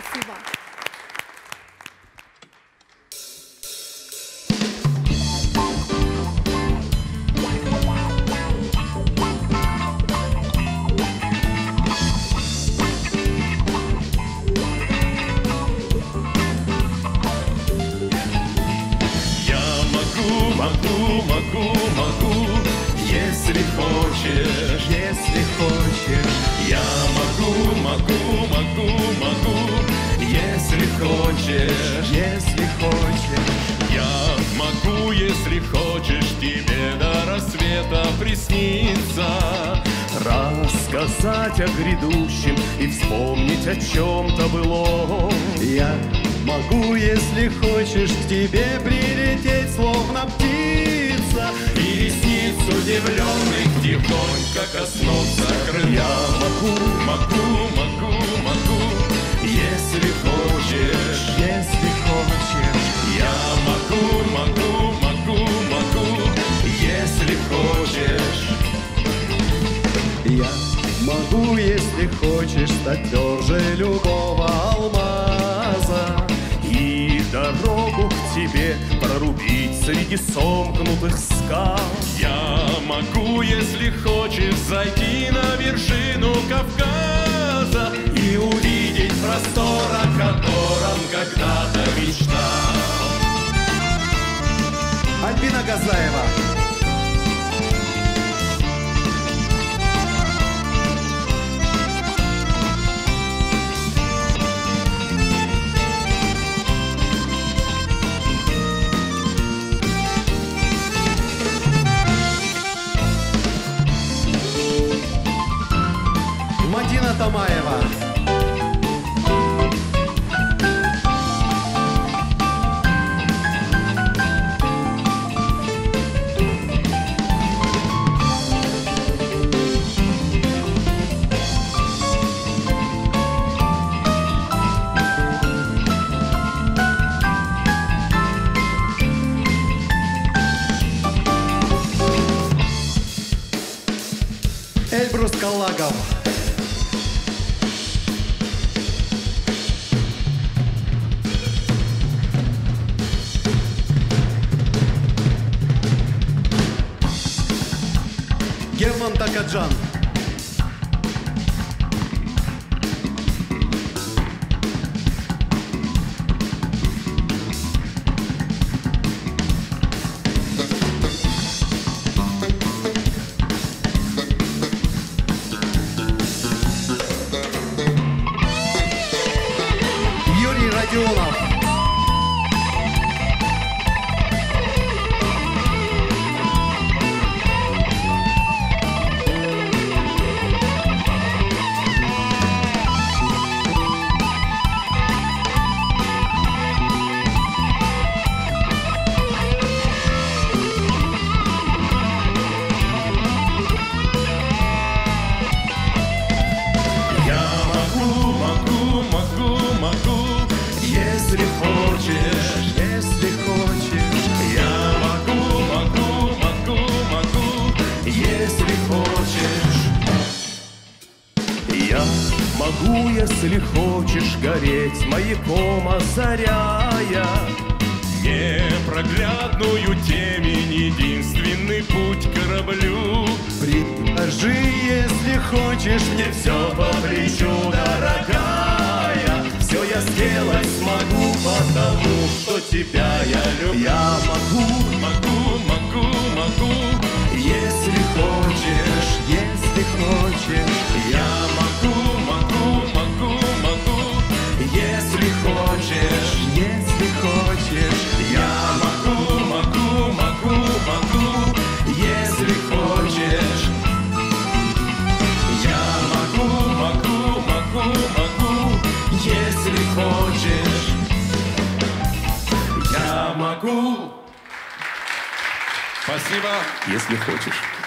Спасибо. Могу, если хочешь, я могу, если хочешь, я могу, если хочешь, тебе до рассвета присниться, рассказать о грядущем и вспомнить о чем-то былом. Я могу, если хочешь, к тебе прилететь, словно птица, и ресниц удивленных тихонько коснуться крылом. Я могу, если хочешь, я могу, если хочешь. Я могу, если хочешь, стать тверже любого алмаза И дорогу к тебе прорубить среди сомкнутых скал. Я могу, если хочешь, зайти на вершину Кавказа и увидеть простор, о котором когда-то мечтал. Альбина Газаева. Мадина Тамаева. Эльбрус Каллагов. Герман Такаджан. Юрий Родионов. Если хочешь, я могу, если хочешь. Я могу, если хочешь, гореть маяком озаряя непроглядную темень, единственный путь к кораблю. Предложи, если хочешь, Мне все по плечу, дорогая, все я сделать смогу, потому что тебя я люблю. я могу, если хочешь, я могу, если хочешь, я могу, если хочешь, я могу, если хочешь, я могу. Спасибо, если хочешь.